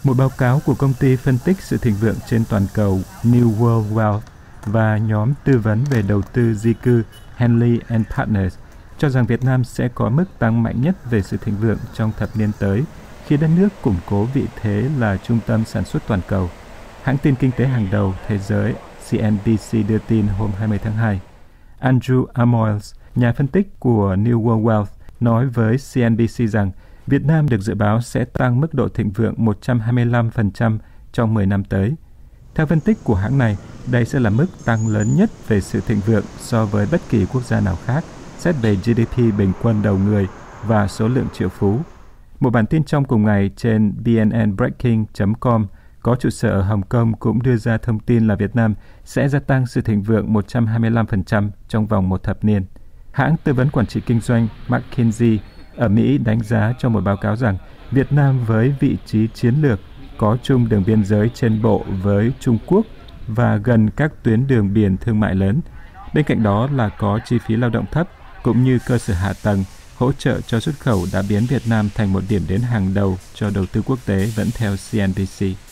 Một báo cáo của công ty phân tích sự thịnh vượng trên toàn cầu New World Wealth và nhóm tư vấn về đầu tư di cư Henley and Partners cho rằng Việt Nam sẽ có mức tăng mạnh nhất về sự thịnh vượng trong thập niên tới khi đất nước củng cố vị thế là trung tâm sản xuất toàn cầu. Hãng tin kinh tế hàng đầu thế giới CNBC đưa tin hôm 20 tháng 2. Andrew Amoils, nhà phân tích của New World Wealth, nói với CNBC rằng Việt Nam được dự báo sẽ tăng mức độ thịnh vượng 125% trong 10 năm tới. Theo phân tích của hãng này, đây sẽ là mức tăng lớn nhất về sự thịnh vượng so với bất kỳ quốc gia nào khác, xét về GDP bình quân đầu người và số lượng triệu phú. Một bản tin trong cùng ngày trên bnnbreaking.com có trụ sở ở Hồng Kông cũng đưa ra thông tin là Việt Nam sẽ gia tăng sự thịnh vượng 125% trong vòng một thập niên. Hãng tư vấn quản trị kinh doanh McKinsey ở Mỹ đánh giá trong một báo cáo rằng Việt Nam với vị trí chiến lược có chung đường biên giới trên bộ với Trung Quốc và gần các tuyến đường biển thương mại lớn. Bên cạnh đó là có chi phí lao động thấp cũng như cơ sở hạ tầng hỗ trợ cho xuất khẩu đã biến Việt Nam thành một điểm đến hàng đầu cho đầu tư quốc tế, vẫn theo CNBC.